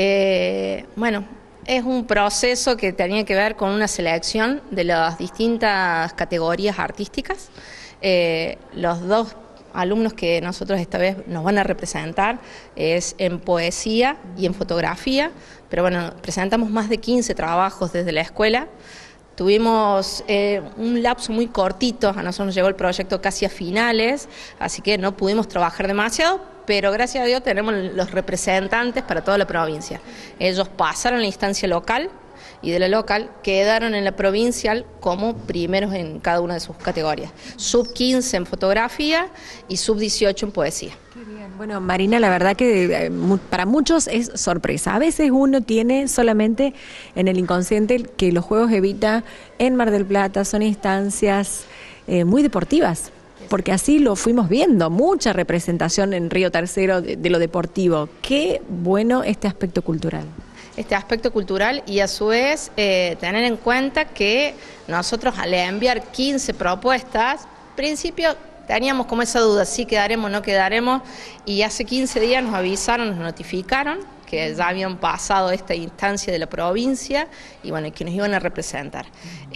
Eh, bueno, es un proceso que tenía que ver con una selección de las distintas categorías artísticas. Eh, los dos alumnos que nosotros esta vez nos van a representar es en poesía y en fotografía, pero bueno, presentamos más de quince trabajos desde la escuela. Tuvimos eh, un lapso muy cortito, a nosotros nos llegó el proyecto casi a finales, así que no pudimos trabajar demasiado, pero gracias a Dios tenemos los representantes para toda la provincia. Ellos pasaron la instancia local y de la local quedaron en la provincial como primeros en cada una de sus categorías. sub quince en fotografía y sub dieciocho en poesía. Qué bien. Bueno, Marina, la verdad que eh, para muchos es sorpresa. A veces uno tiene solamente en el inconsciente que los Juegos Evita en Mar del Plata son instancias eh, muy deportivas, porque así lo fuimos viendo, mucha representación en Río Tercero de, de lo deportivo. Qué bueno este aspecto cultural. Este aspecto cultural y a su vez eh, tener en cuenta que nosotros al enviar quince propuestas, al principio teníamos como esa duda, si quedaremos o no quedaremos, y hace quince días nos avisaron, nos notificaron que ya habían pasado esta instancia de la provincia y bueno, que nos iban a representar.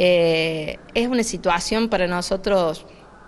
Eh, es una situación para nosotros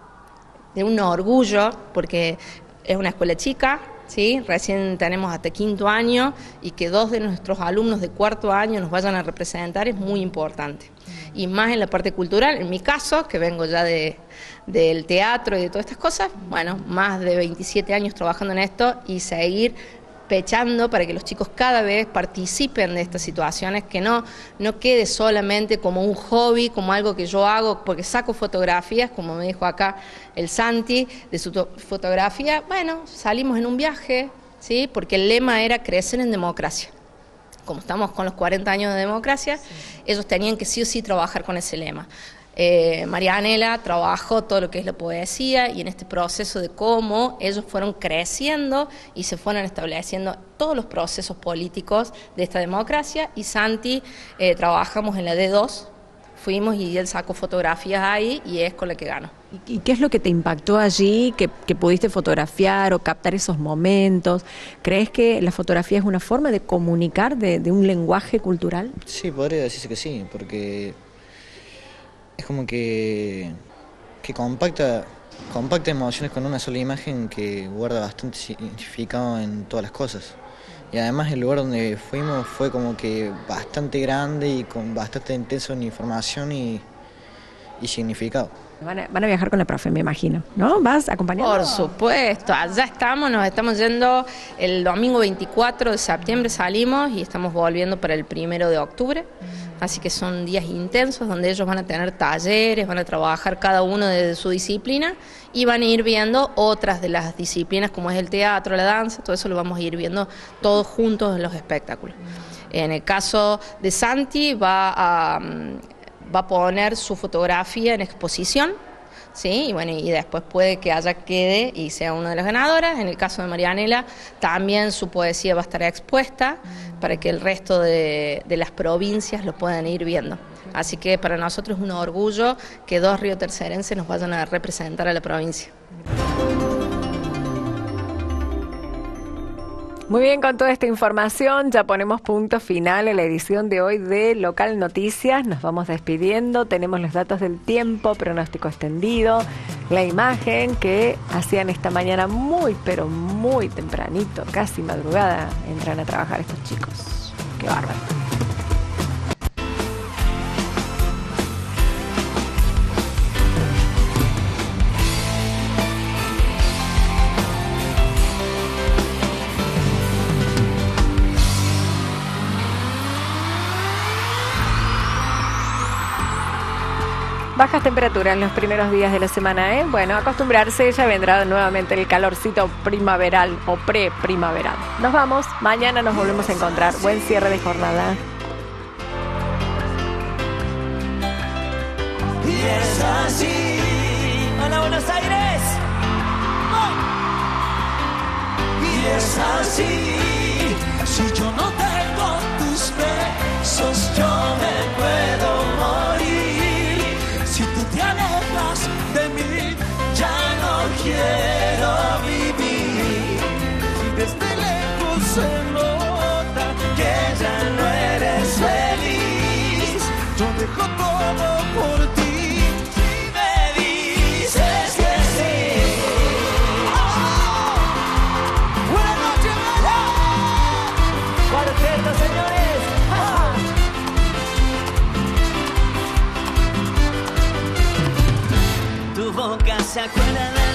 de un orgullo, porque es una escuela chica, ¿sí? Recién tenemos hasta quinto año y que dos de nuestros alumnos de cuarto año nos vayan a representar es muy importante. Y más en la parte cultural, en mi caso, que vengo ya de, del teatro y de todas estas cosas, bueno, más de veintisiete años trabajando en esto y seguir pechando para que los chicos cada vez participen de estas situaciones, que no, no quede solamente como un hobby, como algo que yo hago porque saco fotografías, como me dijo acá el Santi, de su fotografía. Bueno, salimos en un viaje, ¿sí? Porque el lema era crecer en democracia. Como estamos con los cuarenta años de democracia, sí, ellos tenían que sí o sí trabajar con ese lema. Eh, Marianela trabajó todo lo que es la poesía y en este proceso de cómo ellos fueron creciendo y se fueron estableciendo todos los procesos políticos de esta democracia, y Santi eh, trabajamos en la D dos, fuimos y él sacó fotografías ahí y es con la que ganó. ¿Y qué es lo que te impactó allí, que, que pudiste fotografiar o captar esos momentos? ¿Crees que la fotografía es una forma de comunicar, de, de un lenguaje cultural? Sí, podría decirse que sí, porque es como que, que compacta, compacta emociones con una sola imagen que guarda bastante significado en todas las cosas. Y además el lugar donde fuimos fue como que bastante grande y con bastante intenso en información y, y significado. Van a, van a viajar con la profe, me imagino, ¿no? ¿Vas acompañando? Por supuesto, allá estamos, nos estamos yendo el domingo veinticuatro de septiembre, salimos y estamos volviendo para el primero de octubre. Así que son días intensos donde ellos van a tener talleres, van a trabajar cada uno de su disciplina y van a ir viendo otras de las disciplinas como es el teatro, la danza, todo eso lo vamos a ir viendo todos juntos en los espectáculos. En el caso de Santi va a, va a poner su fotografía en exposición, ¿sí? Y bueno, y después puede que haya quede y sea una de las ganadoras. En el caso de Marianela también su poesía va a estar expuesta para que el resto de, de las provincias lo puedan ir viendo. Así que para nosotros es un orgullo que dos riotercerenses nos vayan a representar a la provincia. Muy bien, con toda esta información ya ponemos punto final en la edición de hoy de Local Noticias. Nos vamos despidiendo, tenemos los datos del tiempo, pronóstico extendido, la imagen que hacían esta mañana muy, pero muy tempranito, casi madrugada, entran a trabajar estos chicos. Qué bárbaro. bajas temperaturas en los primeros días de la semana, ¿eh? Bueno, acostumbrarse, ya vendrá nuevamente el calorcito primaveral o pre-primaveral. Nos vamos, mañana nos volvemos a encontrar. Buen cierre de jornada. Y es así. Hola, Buenos Aires. Oh. Y es así. Si yo no tengo tus besos, yo me puedo morir. Si tú te alejas de mí, ya no quiero vivir. Desde lejos se nota que ya no eres feliz. Yo dejo todo por ti. Se acuerda de